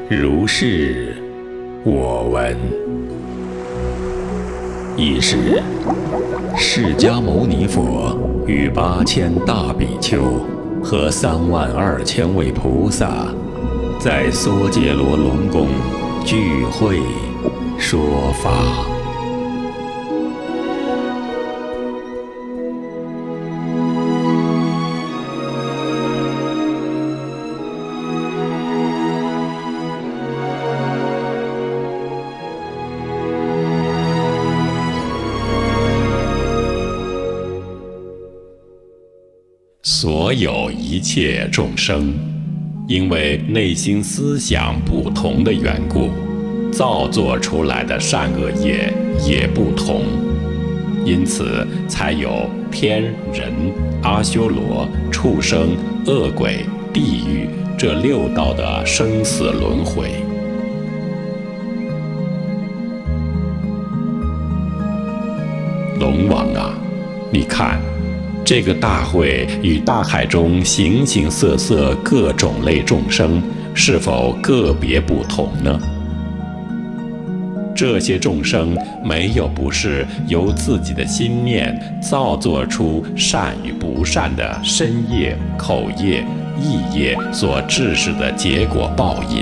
如是我闻。一时，释迦牟尼佛与8000大比丘和32000位菩萨，在娑竭罗龙宫聚会说法。所有一切众生，因为内心思想不同的缘故，造作出来的善恶业也不同，因此才有天人、阿修罗、畜生、恶鬼、地狱这6道的生死轮回。龙王啊，你看，这个大会与大海中形形色色各种类众生是否个别不同呢？这些众生没有不是由自己的心念造作出善与不善的身业、口业、意业所致使的结果报应。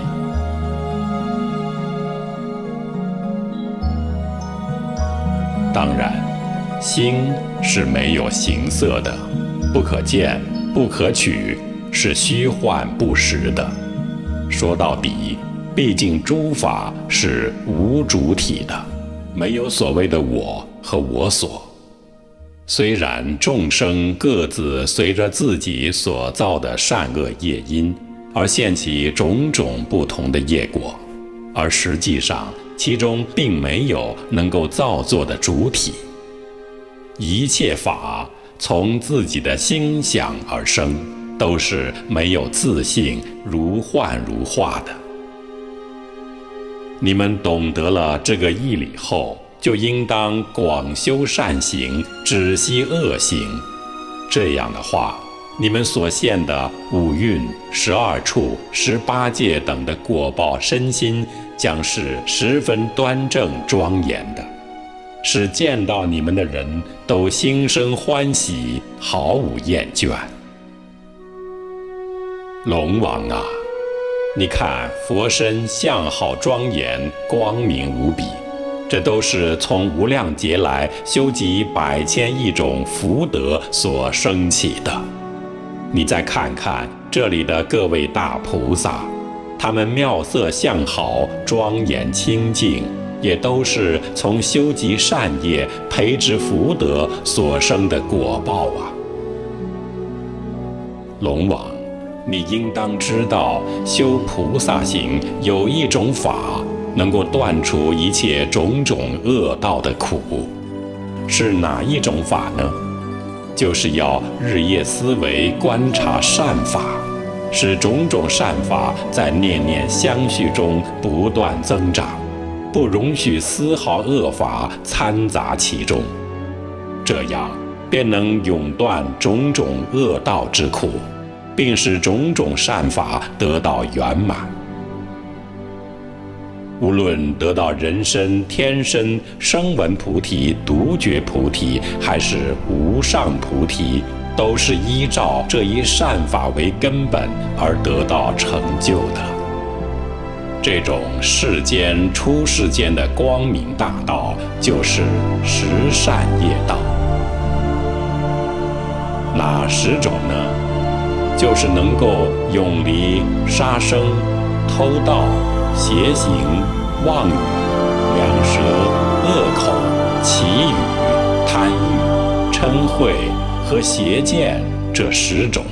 当然，心是没有形色的，不可见，不可取，是虚幻不实的。说到底，毕竟诸法是无主体的，没有所谓的我和我所。虽然众生各自随着自己所造的善恶业因而现起种种不同的业果，而实际上其中并没有能够造作的主体。一切法从自己的心想而生，都是没有自性，如幻如化的。你们懂得了这个义理后，就应当广修善行，止息恶行。这样的话，你们所现的五蕴、12处、18界等的果报身心，将是十分端正庄严的，使见到你们的人都心生欢喜，毫无厌倦。龙王啊，你看佛身相好庄严，光明无比，这都是从无量劫来修集100千亿种福德所生起的。你再看看这里的各位大菩萨，他们妙色相好，庄严清净，也都是从修集善业、培植福德所生的果报啊。龙王，你应当知道，修菩萨行有一种法，能够断除一切种种恶道的苦，是哪一种法呢？就是要日夜思维观察善法，使种种善法在念念相续中不断增长，不容许丝毫恶法掺杂其中，这样便能永断种种恶道之苦，并使种种善法得到圆满。无论得到人身、天身、声闻菩提、独觉菩提，还是无上菩提，都是依照这一善法为根本而得到成就的。这种世间出世间的光明大道，就是十善业道。哪10种呢？就是能够永离杀生、偷盗、邪行、妄语、两舌、恶口、绮语、贪欲、嗔恚和邪见这10种。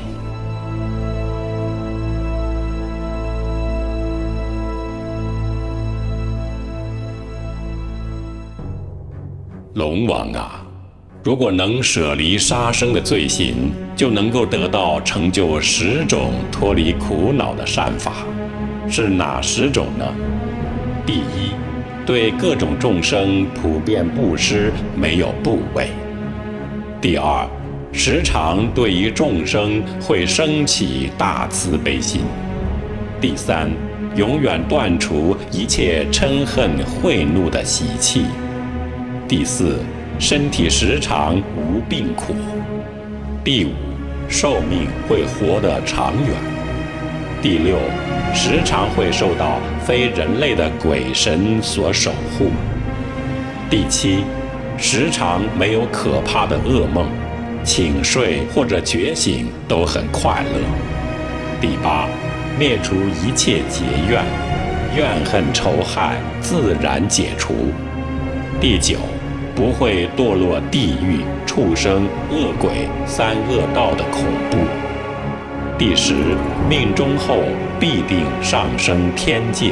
龙王啊，如果能舍离杀生的罪行，就能够得到成就10种脱离苦恼的善法。是哪10种呢？第一，对各种众生普遍布施，没有部位。第二，时常对于众生会生起大慈悲心。第三， 永远断除一切嗔恨恚怒的习气。第四，身体时常无病苦。第五，寿命会活得长远。第六，时常会受到非人类的鬼神所守护。第七，时常没有可怕的噩梦，寝睡或者觉醒都很快乐。第八，灭除一切结怨，怨恨仇害自然解除。第九，不会堕落地狱、畜生、恶鬼三恶道的恐怖。第十，命终后必定上升天界。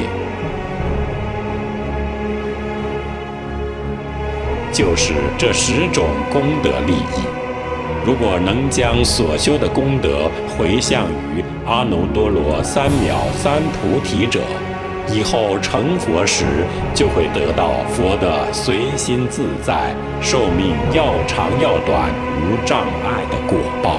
就是这10种功德利益。如果能将所修的功德回向于阿耨多罗三藐三菩提者，以后成佛时就会得到佛的随心自在、寿命要长要短、无障碍的果报。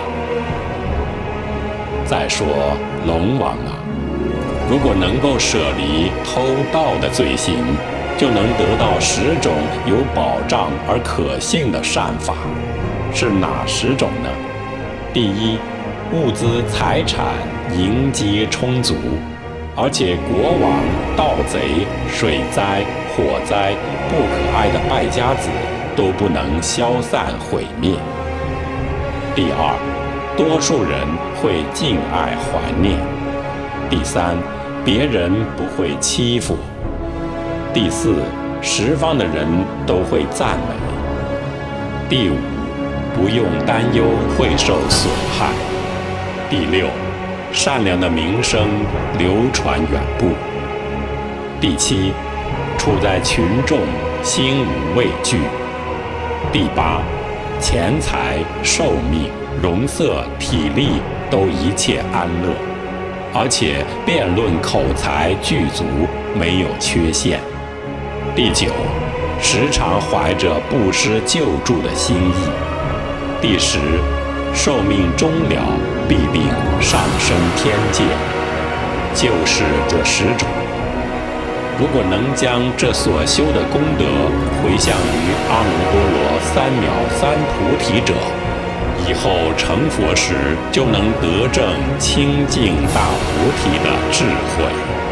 再说龙王啊，如果能够舍离偷盗的罪行，就能得到10种有保障而可信的善法。是哪10种呢？第一，物资财产盈积充足，而且国王、盗贼、水灾、火灾、不可爱的败家子都不能消散毁灭。第二，多数人会敬爱怀念。第三，别人不会欺负。第四，十方的人都会赞美。第五，不用担忧会受损害。第六，善良的名声流传远播。第七，处在群众心无畏惧。第八，钱财、寿命、容色、体力都一切安乐，而且辩论口才具足，没有缺陷。第九，时常怀着布施救助的心意。第十，寿命终了，必定上升天界。就是这10种。如果能将这所修的功德回向于阿耨多罗三藐三菩提者，以后成佛时就能得证清净大菩提的智慧。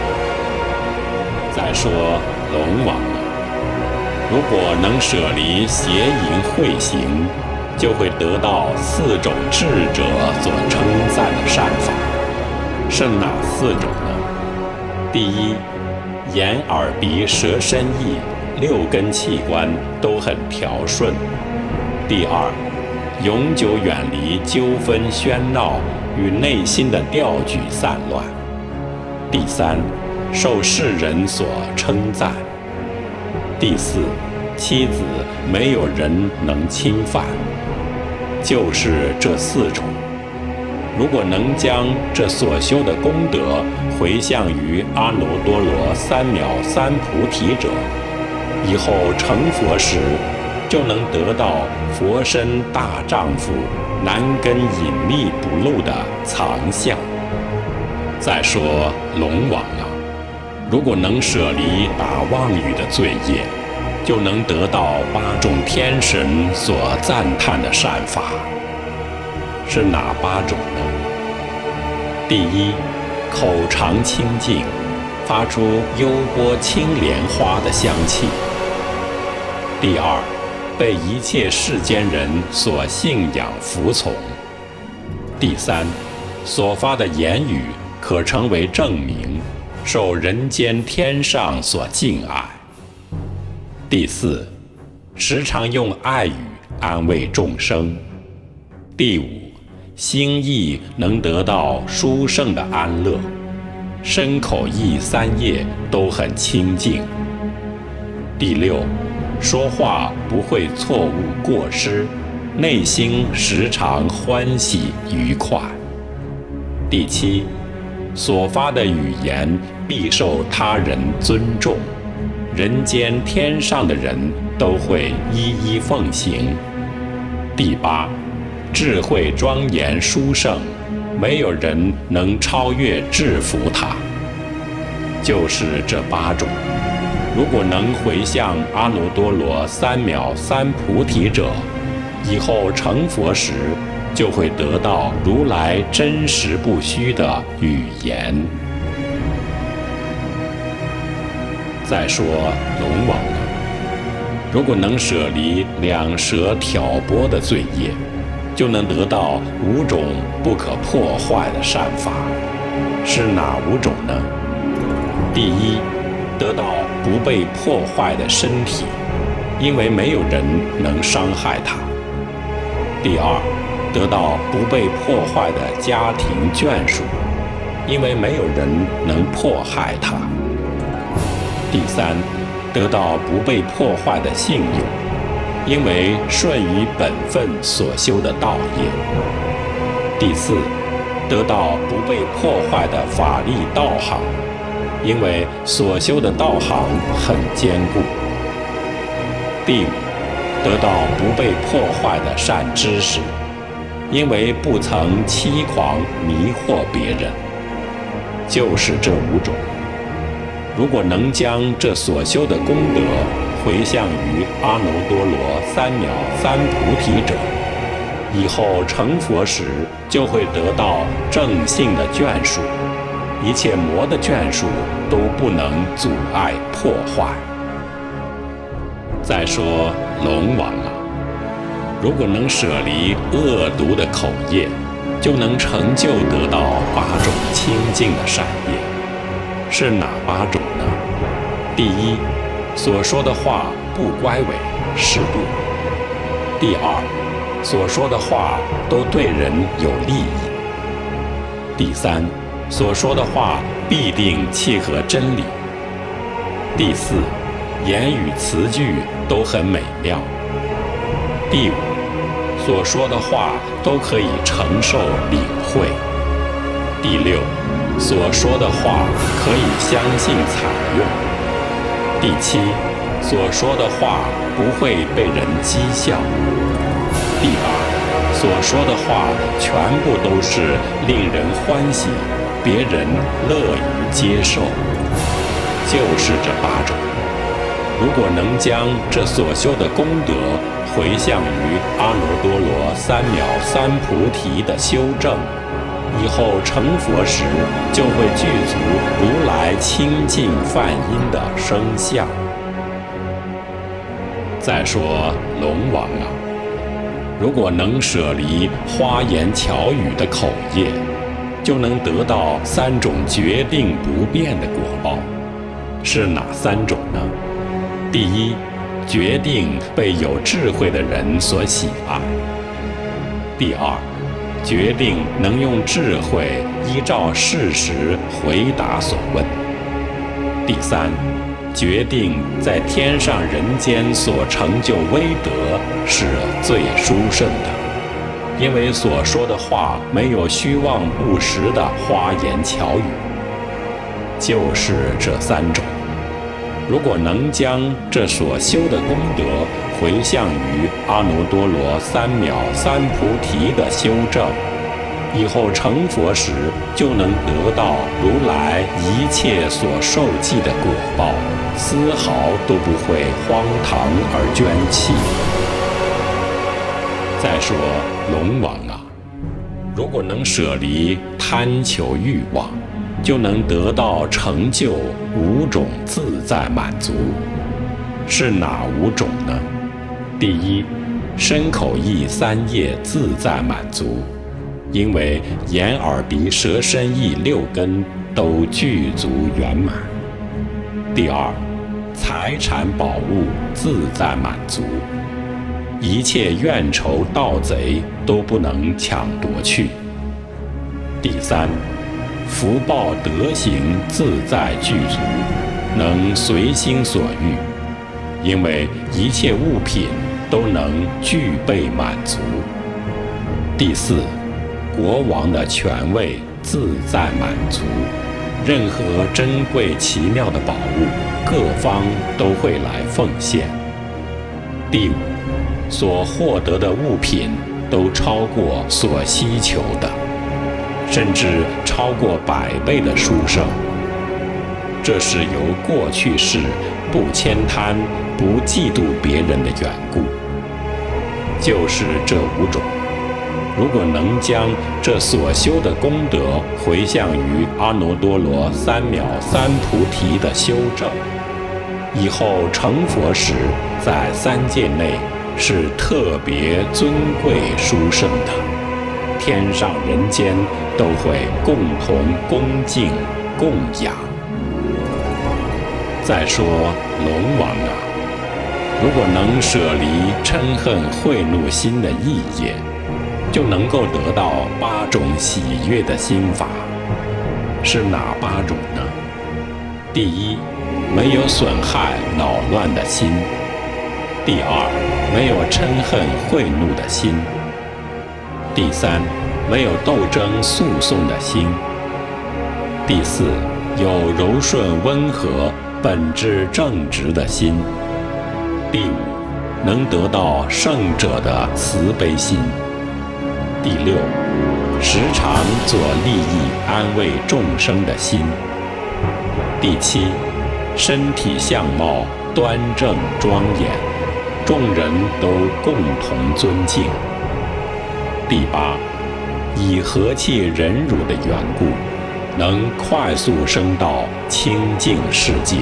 再说龙王啊，如果能舍离邪淫秽行，就会得到4种智者所称赞的善法。是哪4种呢？第一，眼耳鼻舌身意6根器官都很调顺。第二，永久远离纠纷喧闹与内心的调举散乱。第三，受世人所称赞。第四，妻子没有人能侵犯。就是这4种。如果能将这所修的功德回向于阿耨多罗三藐三菩提者，以后成佛时就能得到佛身大丈夫、难根隐秘不露的藏相。再说龙王啊，如果能舍离打妄语的罪业，就能得到8种天神所赞叹的善法。是哪8种呢？第一，口常清净，发出幽波青莲花的香气。第二，被一切世间人所信仰服从。第三，所发的言语可成为证明，受人间天上所敬爱。第四，时常用爱语安慰众生。第五，心意能得到殊胜的安乐，身口意3业都很清净。第六，说话不会错误过失，内心时常欢喜愉快。第七，所发的语言必受他人尊重，人间天上的人都会一一奉行。第八，智慧庄严殊胜，没有人能超越制服他。 就是这8种。如果能回向阿耨多罗三藐三菩提者，以后成佛时就会得到如来真实不虚的语言。再说龙王了，如果能舍离两舌挑拨的罪业，就能得到5种不可破坏的善法。是哪5种呢？第一，得到不被破坏的身体，因为没有人能伤害它。第二，得到不被破坏的家庭眷属，因为没有人能迫害它。第三，得到不被破坏的信用，因为顺于本分所修的道业。第四，得到不被破坏的法力道行，因为所修的道行很坚固。第五，得到不被破坏的善知识，因为不曾欺诳迷惑别人。就是这5种。如果能将这所修的功德回向于阿耨多罗三藐三菩提者，以后成佛时就会得到正信的眷属，一切魔的眷属都不能阻碍破坏。再说龙王啊，如果能舍离恶毒的口业，就能成就得到8种清净的善业。是哪8种呢？第一，所说的话不乖违，是度。第二，所说的话都对人有利益。第三，所说的话必定契合真理。第四，言语词句都很美妙。第五，所说的话都可以承受领会。第六，所说的话可以相信采用。第七，所说的话不会被人讥笑。第八，所说的话全部都是令人欢喜，别人乐于接受。就是这8种。如果能将这所修的功德回向于阿耨多罗三藐三菩提的修正，以后成佛时就会具足如来清净梵音的声相。再说龙王啊，如果能舍离花言巧语的口业，就能得到3种决定不变的果报。是哪3种呢？第一，决定被有智慧的人所喜爱。第二，决定能用智慧依照事实回答所问。第三，决定在天上人间所成就威德是最殊胜的，因为所说的话没有虚妄不实的花言巧语。就是这3种。如果能将这所修的功德回向于阿耨多罗三藐三菩提的修正，以后成佛时就能得到如来一切所受记的果报，丝毫都不会荒唐而捐弃。再说龙王啊，如果能舍离贪求欲望，就能得到成就5种自在满足。是哪5种呢？第一，身口意3业自在满足，因为眼耳鼻舌身意6根都具足圆满。第二，财产宝物自在满足，一切怨仇盗贼都不能抢夺去。第三，福报德行自在具足，能随心所欲，因为一切物品都能具备满足。第四，国王的权位自在满足，任何珍贵奇妙的宝物，各方都会来奉献。第五，所获得的物品都超过所希求的，甚至超过100倍的殊胜。 这是由过去世不悭贪、不嫉妒别人的缘故。就是这5种，如果能将这所修的功德回向于阿耨多罗三藐三菩提的修正，以后成佛时，在3界内是特别尊贵殊胜的，天上人间都会共同恭敬供养。再说龙王啊，如果能舍离嗔恨恚怒心的意业，就能够得到8种喜悦的心法。是哪8种呢？第一，没有损害恼乱的心；第二，没有嗔恨恚怒的心；第三，没有斗争诉讼的心；第四，有柔顺温和本质正直的心；第五，能得到圣者的慈悲心；第六，时常做利益安慰众生的心；第七，身体相貌端正庄严，众人都共同尊敬；第八，以和气忍辱的缘故，能快速升到清净世界。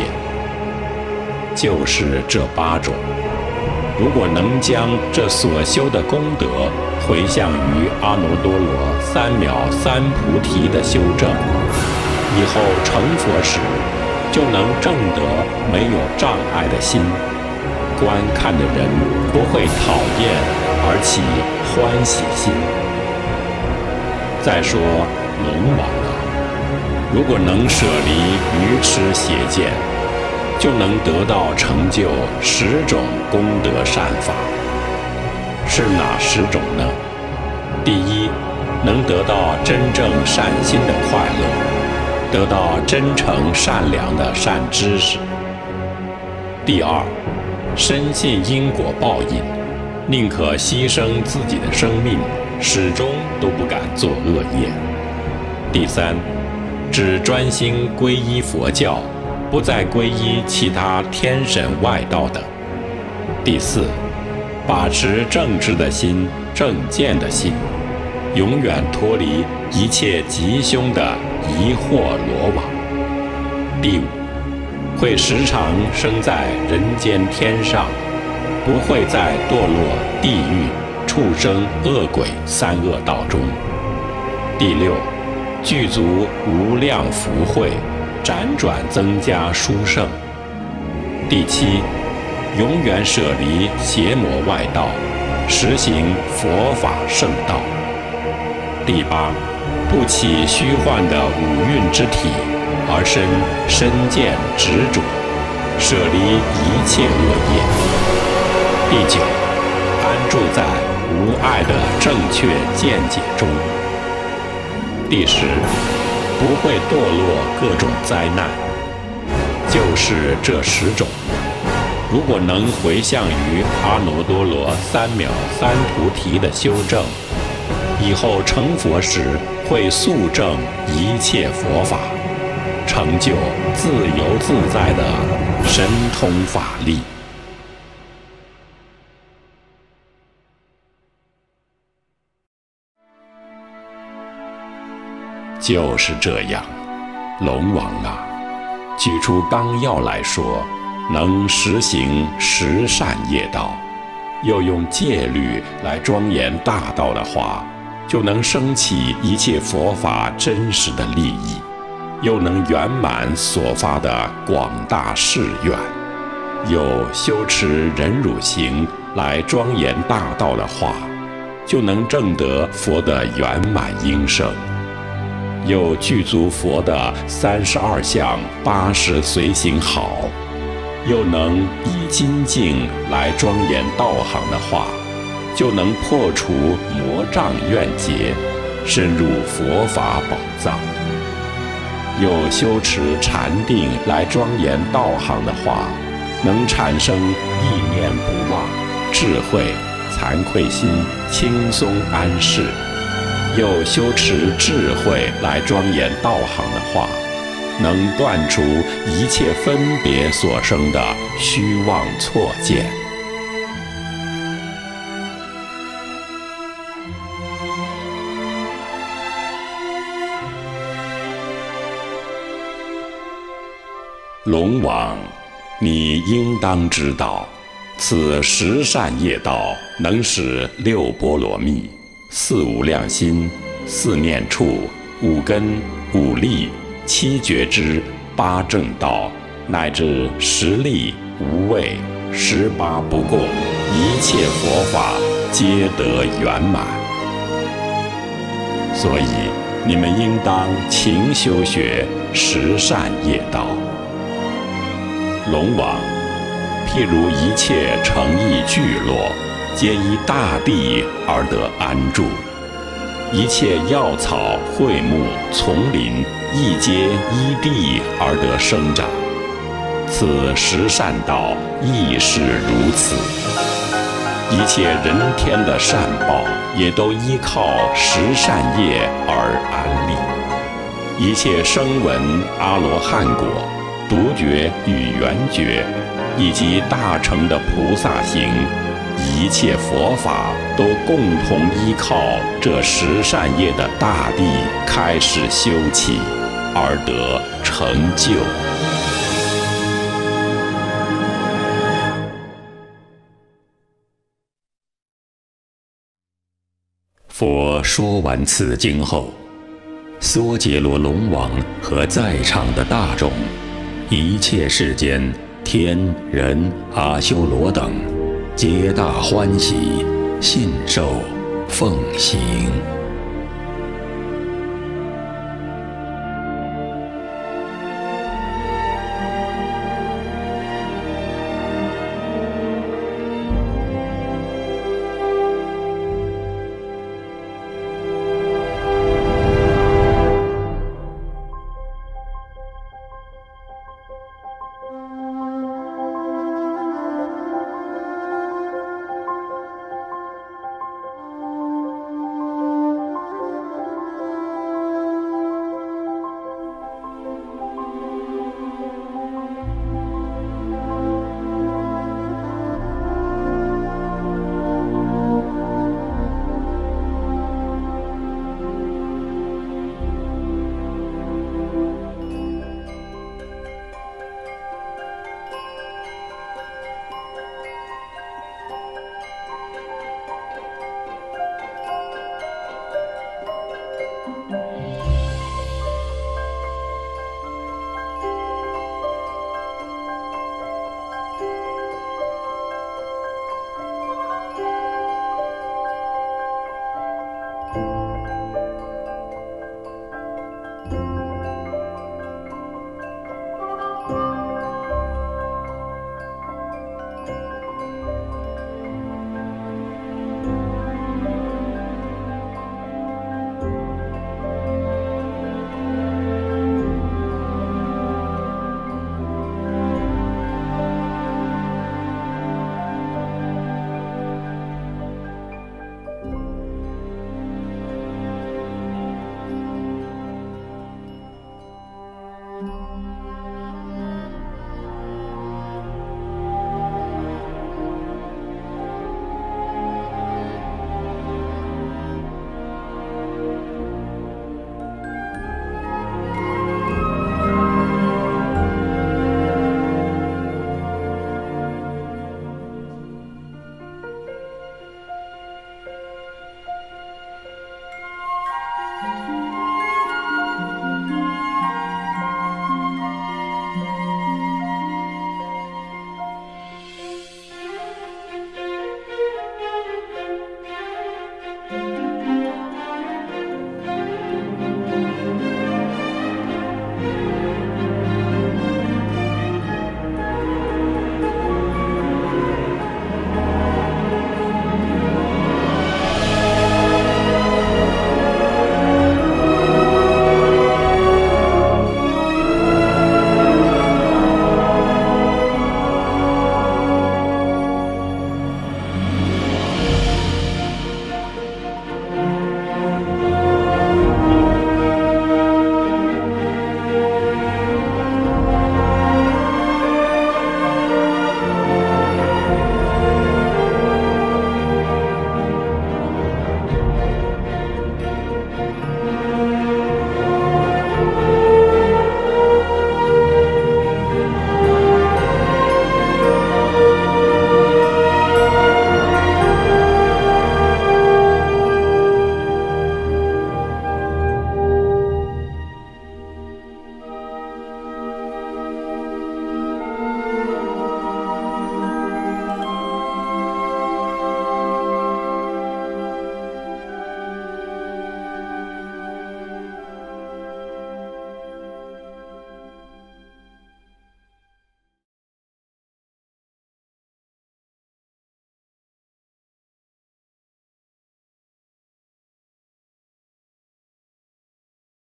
就是这8种，如果能将这所修的功德回向于阿耨多罗三藐三菩提的修正，以后成佛时，就能证得没有障碍的心，观看的人不会讨厌，而起欢喜心。再说龙王啊，如果能舍离愚痴邪见，就能得到成就10种功德善法。是哪10种呢？第一，能得到真正善心的快乐，得到真诚善良的善知识。第二，深信因果报应，宁可牺牲自己的生命，始终都不敢做恶业。第三，只专心皈依佛教，不再皈依其他天神外道等。第四，把持正直的心、正见的心，永远脱离一切吉凶的疑惑罗网。第五，会时常生在人间天上，不会再堕落地狱、畜生、恶鬼3恶道中。第六，具足无量福慧，辗转增加殊胜。第七，永远舍离邪魔外道，实行佛法圣道。第八，不起虚幻的五蕴之体，而生身见执着，舍离一切恶业。第九，安住在无碍的正确见解中。第十，不会堕落各种灾难。就是这10种，如果能回向于阿耨多罗三藐三菩提的修正，以后成佛时会速证一切佛法，成就自由自在的神通法力。就是这样，龙王啊，举出纲要来说，能实行十善业道，又用戒律来庄严大道的话，就能升起一切佛法真实的利益，又能圆满所发的广大誓愿，又修持忍辱行来庄严大道的话，就能证得佛的圆满应生，又具足佛的32相80随行好，又能以精进来庄严道行的话，就能破除魔障怨结，深入佛法宝藏；又修持禅定来庄严道行的话，能产生意念不忘、智慧、惭愧心、轻松安适；又修持智慧来庄严道行的话， 能断除一切分别所生的虚妄错见。龙王，你应当知道，此十善业道能使六波罗蜜、四无量心、四念处、五根、五力、七觉支、八正道，乃至十力、无畏、18不共，一切佛法皆得圆满。所以你们应当勤修学十善业道。龙王，譬如一切诚意聚落，皆依大地而得安住；一切药草、卉木、丛林，亦皆依地而得生长。此十善道亦是如此。一切人天的善报，也都依靠十善业而安立。一切声闻、阿罗汉果、独觉与圆觉，以及大乘的菩萨行，一切佛法都共同依靠这十善业的大地开始修起，而得成就。佛说完此经后，娑竭罗龙王和在场的大众，一切世间天人阿修罗等，皆大欢喜，信受奉行。